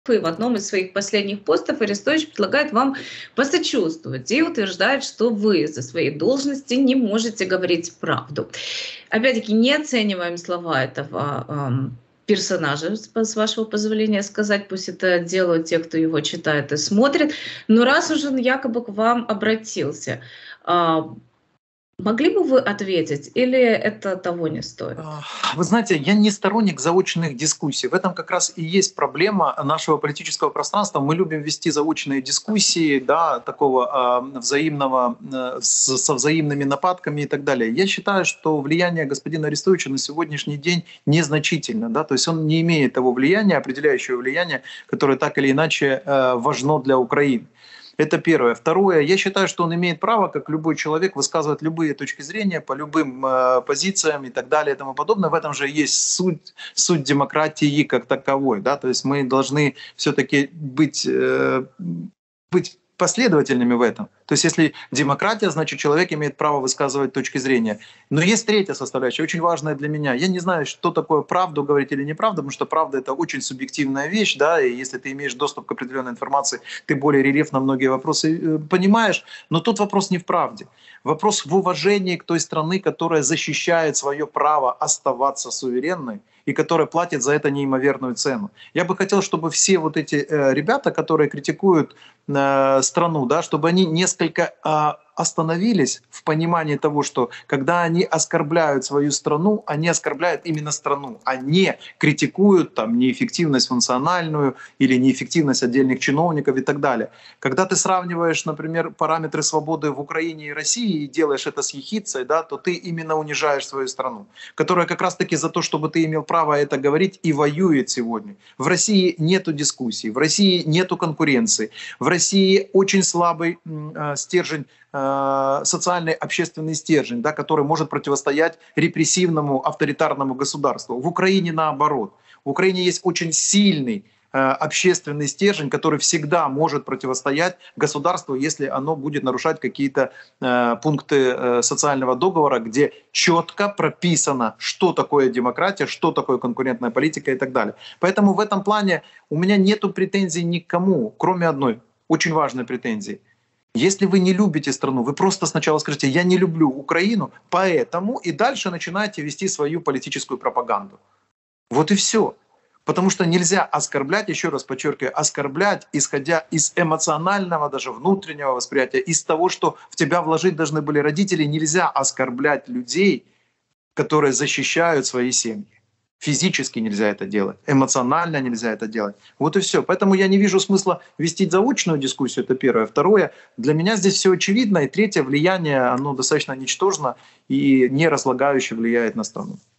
И в одном из своих последних постов Арестович предлагает вам посочувствовать и утверждает, что вы за своей должности не можете говорить правду. Опять-таки, не оцениваем слова этого персонажа, с вашего позволения сказать, пусть это делают те, кто его читает и смотрит. Но раз уже он якобы к вам обратился, могли бы вы ответить, или это того не стоит? Вы знаете, я не сторонник заочных дискуссий. В этом как раз и есть проблема нашего политического пространства. Мы любим вести заочные дискуссии, да, такого взаимного, со взаимными нападками и так далее. Я считаю, что влияние господина Арестовича на сегодняшний день незначительно. Да? То есть он не имеет того влияния, определяющего влияния, которое так или иначе важно для Украины. Это первое. Второе, я считаю, что он имеет право, как любой человек, высказывать любые точки зрения по любым позициям и так далее и тому подобное. В этом же есть суть демократии как таковой. Да? То есть мы должны все-таки быть последовательными в этом. То есть если демократия, значит человек имеет право высказывать точки зрения. Но есть третья составляющая, очень важная для меня. Я не знаю, что такое правду говорить или неправду, потому что правда — это очень субъективная вещь, да, и если ты имеешь доступ к определенной информации, ты более рельефно многие вопросы понимаешь. Но тут вопрос не в правде. Вопрос в уважении к той страны, которая защищает свое право оставаться суверенной и которая платит за это неимоверную цену. Я бы хотел, чтобы все вот эти ребята, которые критикуют страну, да, чтобы они несколько остановились в понимании того, что когда они оскорбляют свою страну, они оскорбляют именно страну, а не критикуют там неэффективность функциональную или неэффективность отдельных чиновников и так далее. Когда ты сравниваешь, например, параметры свободы в Украине и России и делаешь это с ехидцей, да, то ты именно унижаешь свою страну, которая как раз-таки за то, чтобы ты имел право это говорить, и воюет сегодня. В России нету дискуссий, в России нету конкуренции, в России очень слабый стержень, социальный общественный стержень, да, который может противостоять репрессивному авторитарному государству. В Украине наоборот. В Украине есть очень сильный общественный стержень, который всегда может противостоять государству, если оно будет нарушать какие-то пункты социального договора, где четко прописано, что такое демократия, что такое конкурентная политика и так далее. Поэтому в этом плане у меня нету претензий ни к кому, кроме одной очень важной претензии. Если вы не любите страну, вы просто сначала скажите: я не люблю Украину, поэтому, и дальше начинаете вести свою политическую пропаганду. Вот и все. Потому что нельзя оскорблять, еще раз подчеркиваю, оскорблять, исходя из эмоционального, даже внутреннего восприятия, из того, что в тебя вложить должны были родители. Нельзя оскорблять людей, которые защищают свои семьи. Физически нельзя это делать, эмоционально нельзя это делать. Вот и все. Поэтому я не вижу смысла вести заочную дискуссию, это первое. Второе, для меня здесь все очевидно. И третье, влияние, оно достаточно ничтожно и не разлагающе влияет на страну.